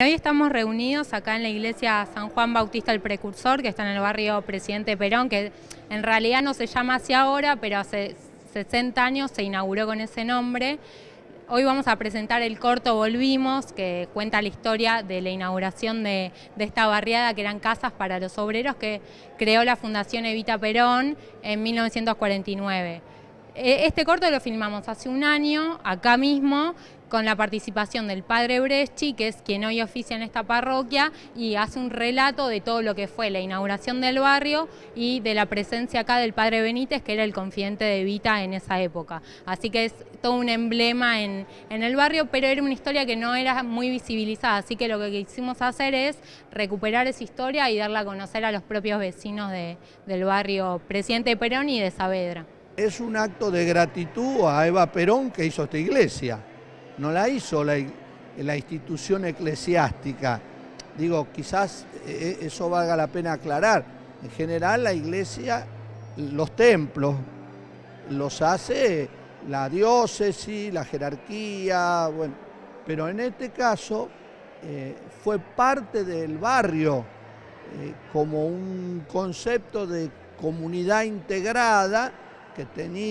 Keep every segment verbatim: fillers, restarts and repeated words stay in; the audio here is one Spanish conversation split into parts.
Hoy estamos reunidos acá en la iglesia San Juan Bautista el Precursor, que está en el barrio Presidente Perón, que en realidad no se llama así ahora, pero hace sesenta años se inauguró con ese nombre. Hoy vamos a presentar el corto Volvimos, que cuenta la historia de la inauguración de, de esta barriada, que eran casas para los obreros, que creó la Fundación Evita Perón en mil novecientos cuarenta y nueve. Este corto lo filmamos hace un año, acá mismo, con la participación del padre Bresci, que es quien hoy oficia en esta parroquia, y hace un relato de todo lo que fue la inauguración del barrio y de la presencia acá del padre Benítez, que era el confidente de Evita en esa época. Así que es todo un emblema en, en el barrio, pero era una historia que no era muy visibilizada, así que lo que quisimos hacer es recuperar esa historia y darla a conocer a los propios vecinos de, del barrio Presidente Perón y de Saavedra. Es un acto de gratitud a Eva Perón, que hizo esta iglesia. No la hizo la, la institución eclesiástica. Digo, quizás eso valga la pena aclarar. En general la iglesia, los templos, los hace la diócesis, la jerarquía, bueno, pero en este caso eh, fue parte del barrio eh, como un concepto de comunidad integrada que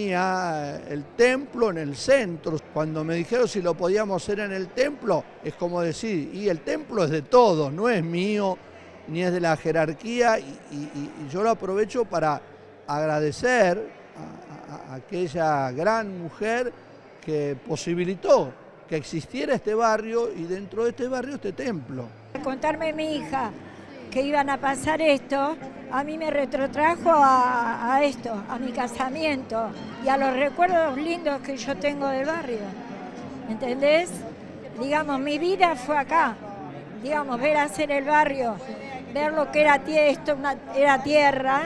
tenía el templo en el centro. Cuando me dijeron si lo podíamos hacer en el templo, es como decir, y el templo es de todos, no es mío, ni es de la jerarquía, y, y, y yo lo aprovecho para agradecer a, a, a aquella gran mujer que posibilitó que existiera este barrio y dentro de este barrio este templo. Contarme a mi hija que iban a pasar esto, a mí me retrotrajo a, a esto, a mi casamiento y a los recuerdos lindos que yo tengo del barrio, ¿entendés? Digamos, mi vida fue acá, digamos, ver hacer el barrio, ver lo que era esto, una, era tierra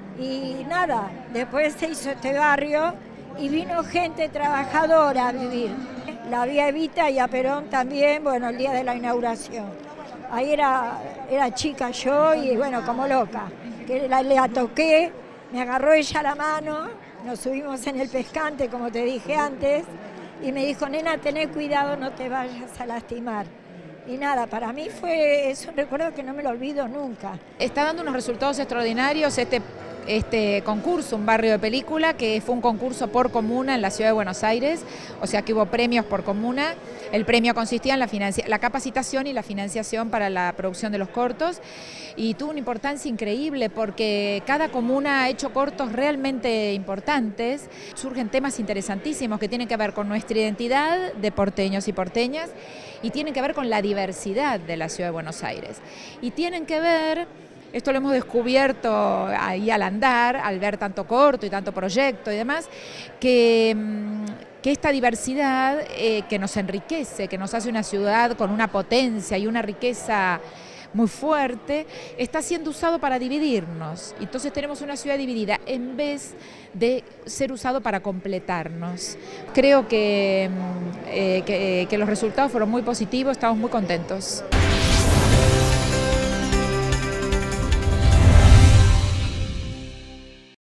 y nada, después se hizo este barrio y vino gente trabajadora a vivir. La vi a Evita y a Perón también, bueno, el día de la inauguración. Ahí era, era chica yo y bueno, como loca, que la, la toqué, me agarró ella la mano, nos subimos en el pescante, como te dije antes, y me dijo, nena, tené cuidado, no te vayas a lastimar. Y nada, para mí fue, es un recuerdo que no me lo olvido nunca. Está dando unos resultados extraordinarios este, este concurso, un barrio de película, que fue un concurso por comuna en la ciudad de Buenos Aires, o sea que hubo premios por comuna. El premio consistía en la, la capacitación y la financiación para la producción de los cortos y tuvo una importancia increíble porque cada comuna ha hecho cortos realmente importantes. Surgen temas interesantísimos que tienen que ver con nuestra identidad de porteños y porteñas y tienen que ver con la diversidad de la ciudad de Buenos Aires. Y tienen que ver, esto lo hemos descubierto ahí al andar, al ver tanto corto y tanto proyecto y demás, que... que esta diversidad eh, que nos enriquece, que nos hace una ciudad con una potencia y una riqueza muy fuerte, está siendo usado para dividirnos. Entonces tenemos una ciudad dividida en vez de ser usado para completarnos. Creo que, eh, que, que los resultados fueron muy positivos, estamos muy contentos.